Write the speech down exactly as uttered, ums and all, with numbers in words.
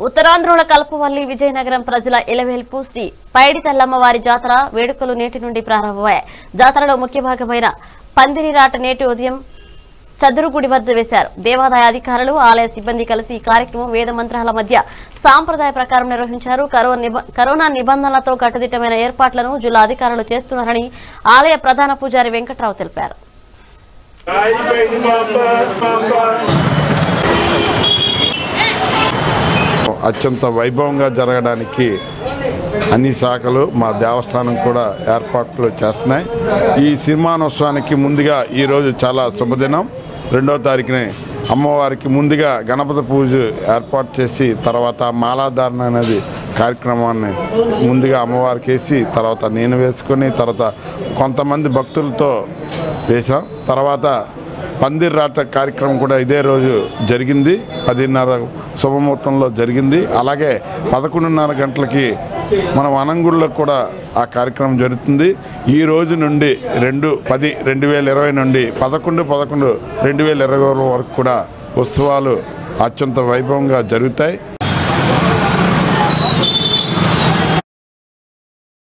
ఉత్తరాంధ్రుల కల్పవల్లి విజయనగరం ప్రజల ఇలవేల్పు శ్రీ పైడి తల్లమ్మవారి జాతర వేడుకలు నేటి నుండి ప్రారంభమయ్యాయి. జాతరలో ముఖ్య భాగమైన పందిరిరాట నేటి ఉదయం చదురుగుడి వద్ద వేశారు. దేవాదాయ అధికారులు, ఆలయ సిబ్బంది కలిసి ఈ కార్యక్రమం వేద మంత్రాల మధ్య సాంప్రదాయ ప్రకారం నిర్వహించారు. కరోనా నిబంధనలతో కట్టుదిట్టమైన ఏర్పాట్లను జిల్లా అధికారులు చేస్తున్నారని ఆలయ ప్రధాన పూజారి వెంకట్రావు తెలిపారు. అత్యంత వైభవంగా జరగడానికి అన్ని శాఖలు మా దేవస్థానం కూడా ఏర్పాట్లు చేస్తున్నాయి. ఈ సినిమానోత్సవానికి ముందుగా ఈరోజు చాలా శుభదినం. రెండవ తారీఖునే అమ్మవారికి ముందుగా గణపతి పూజ ఏర్పాటు చేసి తర్వాత మాలాధారణ అనేది కార్యక్రమాన్ని ముందుగా అమ్మవారికి వేసి తర్వాత నేను వేసుకొని తర్వాత కొంతమంది భక్తులతో వేశాం. తర్వాత పందిర్రాట కార్యక్రమం కూడా ఇదే రోజు జరిగింది. పదిన్నర శుభముహూర్తంలో జరిగింది. అలాగే పదకొండున్నర గంటలకి మన వనంగుడిలో కూడా ఆ కార్యక్రమం జరుగుతుంది. ఈ రోజు నుండి రెండు పది రెండు వేల ఇరవై నుండి పదకొండు పదకొండు రెండు వేల ఇరవై వరకు కూడా ఉత్సవాలు అత్యంత వైభవంగా జరుగుతాయి.